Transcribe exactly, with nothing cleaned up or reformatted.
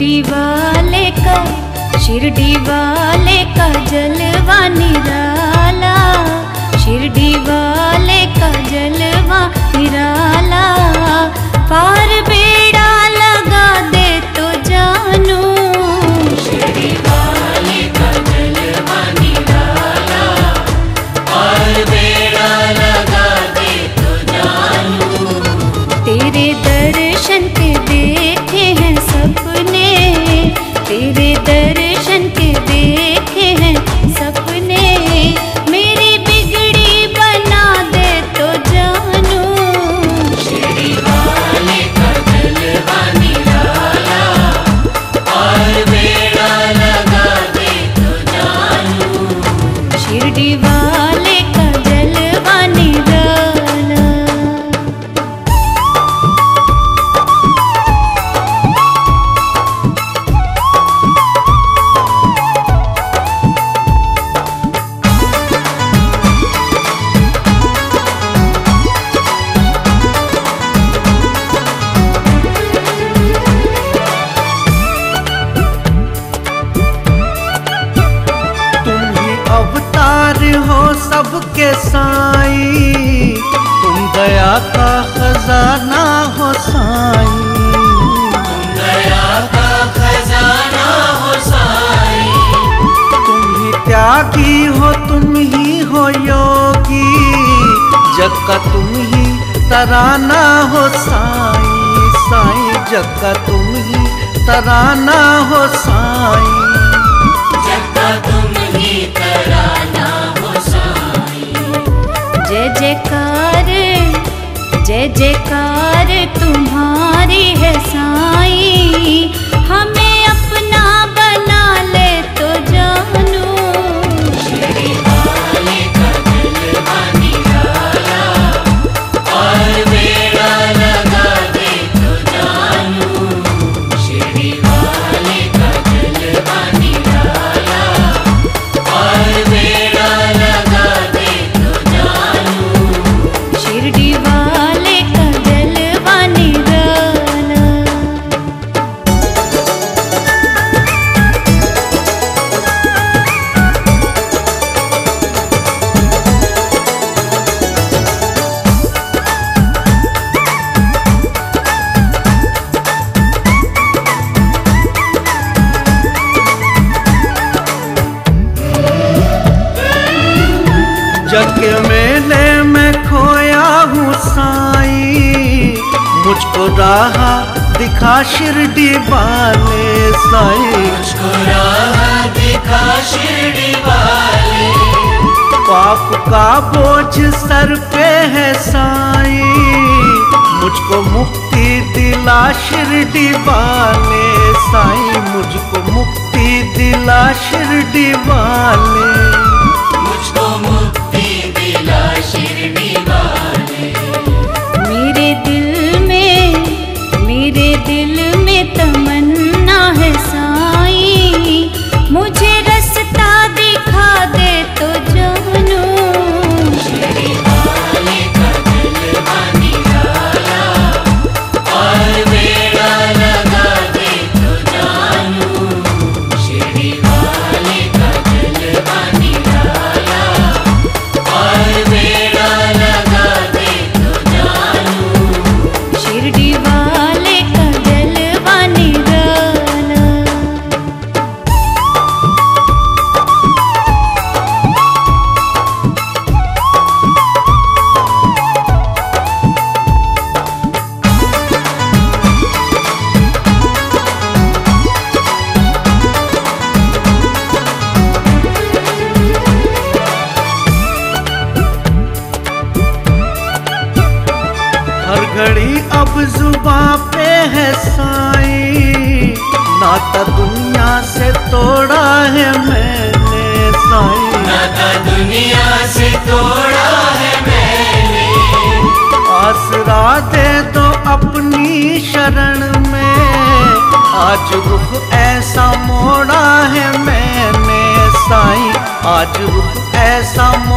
शिरडी वाले का शिरडी वाले का जलवा निराला, शिरडी वाले का जलवा निराला। पार बेड़ा लगा दे तो जानू, शिरडी वाले का जलवा निराला, पार बेड़ा लगा दे तो जानू। तेरे दर्शन के देखे हैं सपने, तेरे दर्शन के देखे हैं सपने। मेरी बिगड़ी बना दे तो जानू, शिरडी वाले का जलवा निराला, पार बेड़ा लगा दे तो जानू। शिरडी वाले का जलवा निराला। अवतार हो सबके साईं, तुम दया का खजाना हो साईं, तुम दया का खजाना हो साईं। तुम ही त्यागी हो, तुम ही हो योगी, जग का तुम ही तराना हो साईं, साईं जग का तुम ही तराना हो साईं। जग का तुम ही तराना हो साईं। जय जयकार जय जयकार तुम्हारी है साईं, हमें अपना बना ले तो जानू। शिरडी वाले का जलवा निराला, पार बेड़ा लगा दे तो जानू। शिरडी वाले का जलवा निराला, पार बेड़ा लगा दे तो जानू। शिरडी वाले का जलवा निराला। जग के मेले में खोया हूँ साईं, मुझको राह दिखा शिरडी वाले साईं। मुझको राह दिखा शिरडी वाले, पाप का बोझ सर पे है साईं, मुझको मुक्ति दिला शिरडी वाले साईं, मुझको मुक्ति दिला शिरडी वाले। मुझको मुक्ति दिला शिरडी वाले। मेरे दिल में मेरे दिल में तमन्ना है साईं, मुझे रास्ता दिखा दे तो जानू। शिरडी वाले का जलवा निराला, पार बेड़ा लगा दे तो जानू। शिरडी वाले का जलवा निराला, पार बेड़ा लगा दे तो जानू। शिरडी वाले का जलवा निराला। हर घड़ी अब जुबां पे है साईं, नाता दुनिया से तोड़ा है मैंने साईं। नाता दुनिया से तोड़ा है मैंने, आसरा दे दो अपनी शरण में, आज रुख ऐसा मोड़ा है मैंने साईं, आज रुख ऐसा मोड़ा